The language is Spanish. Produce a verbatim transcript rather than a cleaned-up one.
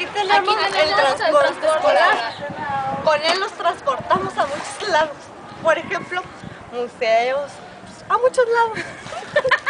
aquí tenemos, aquí tenemos el transporte escolar. Con él nos transportamos a muchos lados. Por ejemplo, museos, a muchos lados.